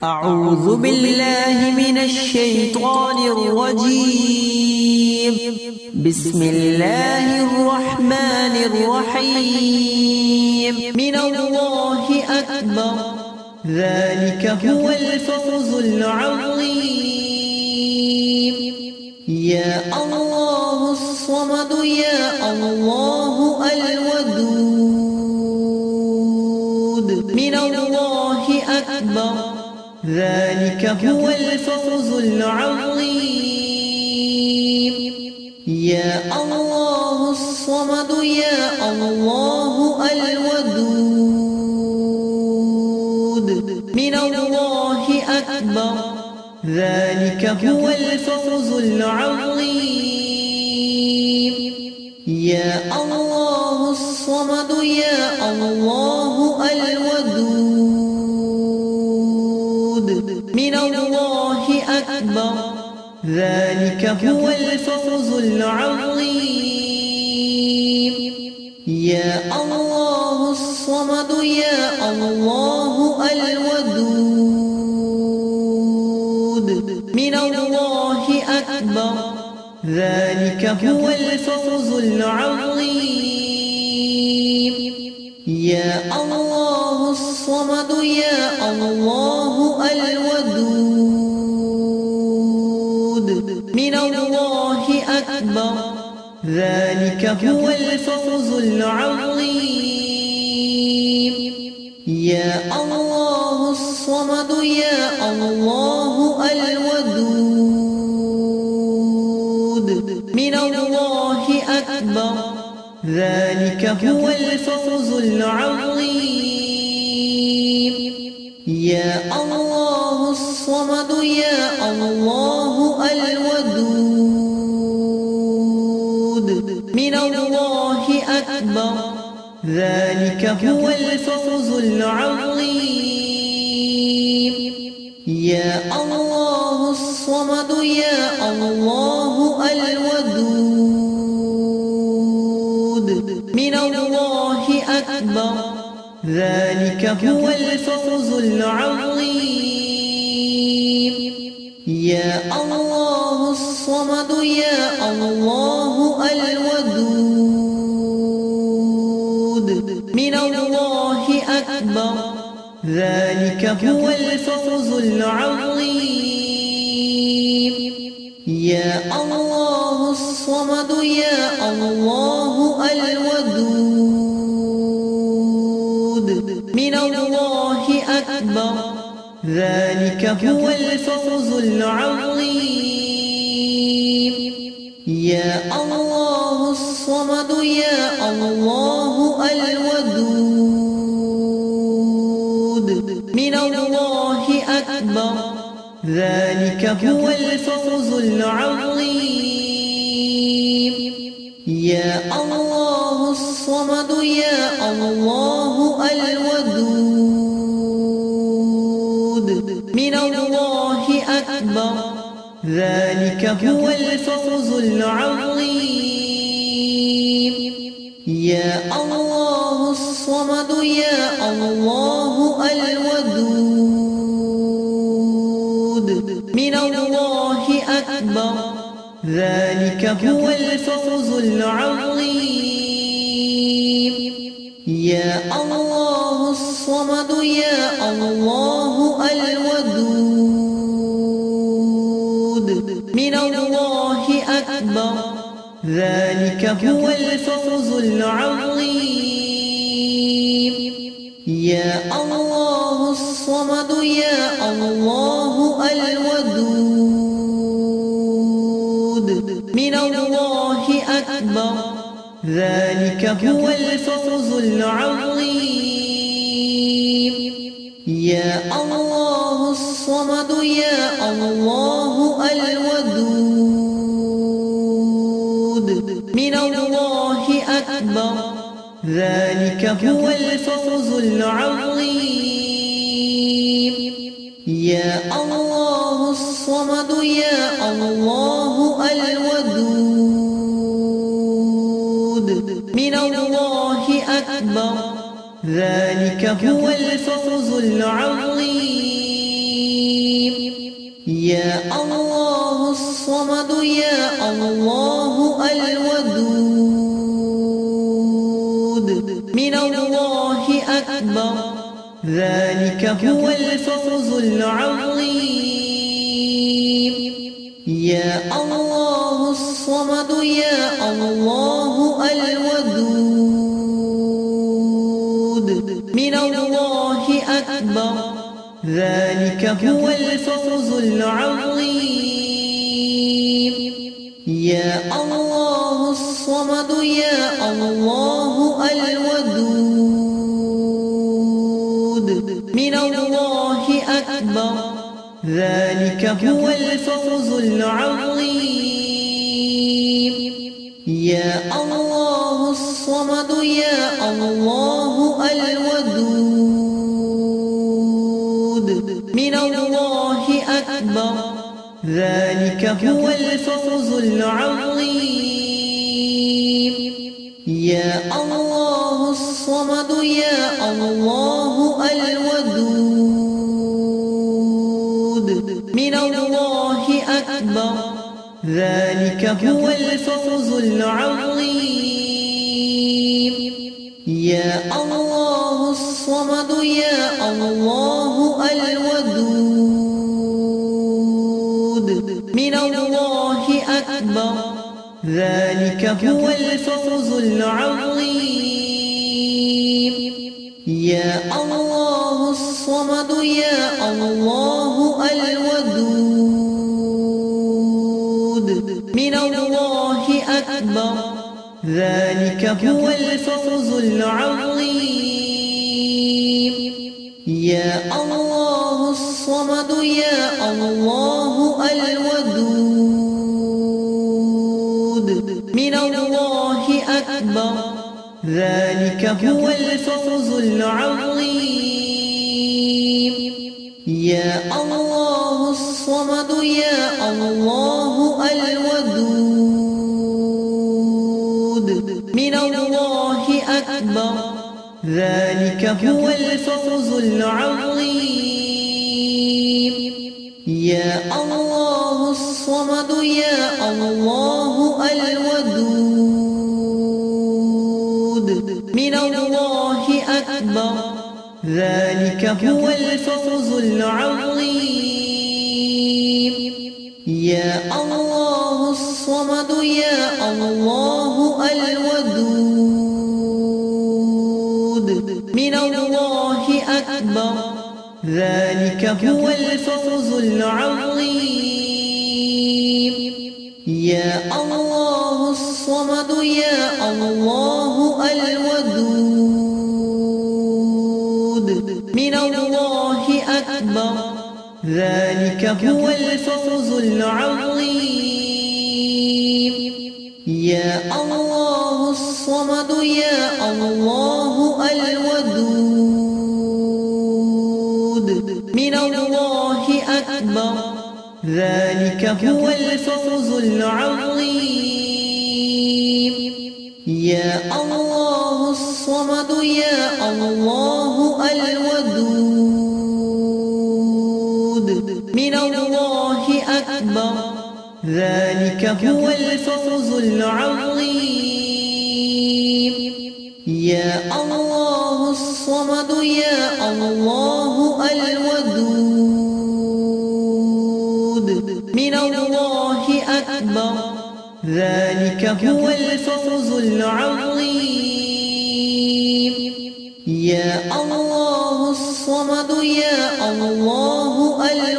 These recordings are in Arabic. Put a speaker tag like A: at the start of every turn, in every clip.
A: أعوذ بالله من الشيطان الرجيم. بسم الله الرحمن الرحيم. من الله أكبر، ذلك هو الفوز العظيم. يا الله الصمد، يا الله الودود. من الله أكبر، ذلك هو الفوز العظيم. يا الله الصمد، يا الله الودود. من الله أكبر، ذلك هو الفوز العظيم. يا الله الصمد، يا الله الودود. من الله أكبر، ذلك هو الفوز العظيم. يا الله الصمد، يا الله الودود. من الله أكبر، ذلك هو الفوز العظيم. يا الله الصمد، يا الله الودود. من الله أكبر، ذلك هو الفوز العظيم. يا الله الصمد، يا الله الودود. من الله أكبر، ذلك هو الفوز العظيم. يا الله الصمد، يا الله الودود. من الله أكبر، ذلك هو الفوز العظيم. يا الله الصمد، يا الله الودود. من الله أكبر، ذلك هو الفوز العظيم. يا الله الصمد، يا الله الودود. من الله أكبر، ذلك هو الفوز العظيم. يا الله الصمد، يا الله الودود. من الله أكبر، ذلك هو الفوز العظيم. يا الله الصمد، يا الله الودود. من الله أكبر، ذلك هو الفوز العظيم. يا الله الصمد، يا الله الودود. من الله أكبر، ذلك هو الفوز العظيم. يا الله الصمد، يا الله الودود. من الله أكبر، ذلك هو الفوز العظيم. يا الله الصمد، يا الله الودود. من الله أكبر، ذلك هو الفوز العظيم. يا الله الصمد، يا الله الودود. من الله أكبر، ذلك هو الفوز العظيم. يا الله الصمد، يا الله الودود. من الله أكبر، ذلك هو الفوز العظيم. يا الله الصمد، يا الله الودود. من الله أكبر، ذلك هو الفوز العظيم. يا الله الصمد يا الله الودود من الله أكبر ذلك هو الفوز العظيم يا الله الصمد يا الله الودود من الله أكبر ذلك هو الفوز العظيم يا الله الصمد يا الله الودود من الله أكبر ذلك هو الفوز العظيم يا الله الصمد يا الله الودود من الله أكبر ذلك هو الفوز العظيم يا الله الصمد يا الله الودود من الله أكبر ذلك هو الفوز العظيم يا الله الصمد يا الله الودود من الله أكبر ذلك هو الفوز العظيم يا الله الصمد يا الله الودود من الله أكبر ذلك هو الفوز العظيم يا الله الصمد يا الله الودود من الله أكبر ذلك هو الفوز العظيم يا الله الصمد يا الله الودود من الله أكبر ذلك هو الفوز العظيم يا الله الصمد يا الله الودود من الله أكبر ذلك هو الفوز العظيم يا الله الصمد يا الله الودود من الله أكبر ذلك هو الفوز العظيم يا الله الصمد يا الله الودود من الله أكبر ذلك هو الفوز العظيم يا الله الصمد يا الله الودود من الله أكبر ذلك هو الفوز العظيم يا الله الصمد يا الله الودود من الله أكبر ذلك هو الفوز العظيم يا الله الصمد يا الله الودود من الله أكبر ذلك هو الفوز العظيم يا الله الصمد يا الله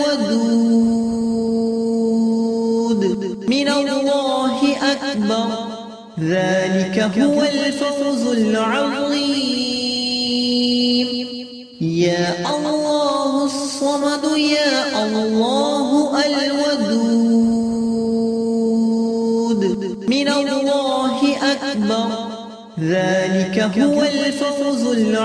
A: الودود من الله أكبر ذلك هو الفوز العظيم يا الله الصمد يا الله الودود من الله أكبر ذلك هو الفوز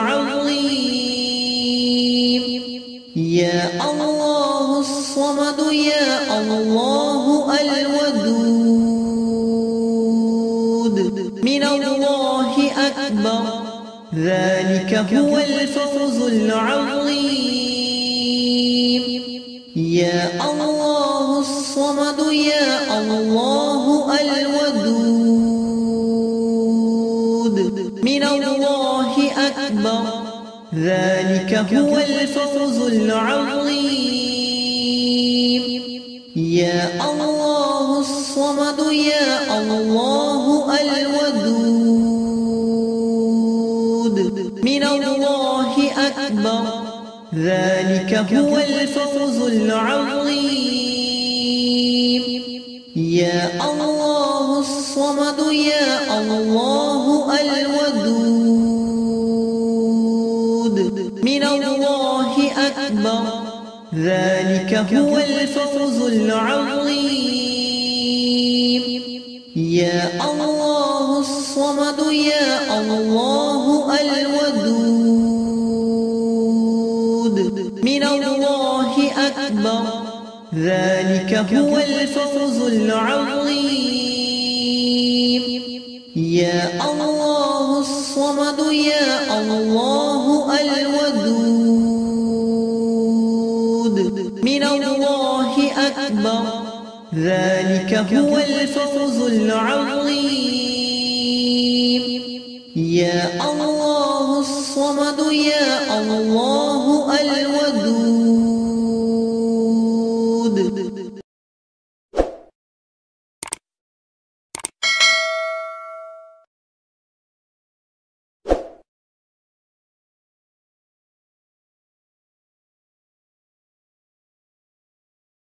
A: العظيم يا الله الصمد يا الله الودود من الله أكبر ذلك هو الفوز العظيم يا الله الصمد يا الله الودود من الله أكبر ذلك هو الفوز العظيم يا الله الصمد يا الله الودود من الله أكبر ذلك هو الفوز العظيم يا الله الصمد يا الله الودود من الله أكبر ذلك هو الفوز العظيم يا الله الصمد يا الله الودود من الله أكبر ذلك هو الفوز العظيم يا الله الصمد يا الله الودود من الله أكبر ذلك هو الفوز العظيم يا الله الصمد يا الله الودود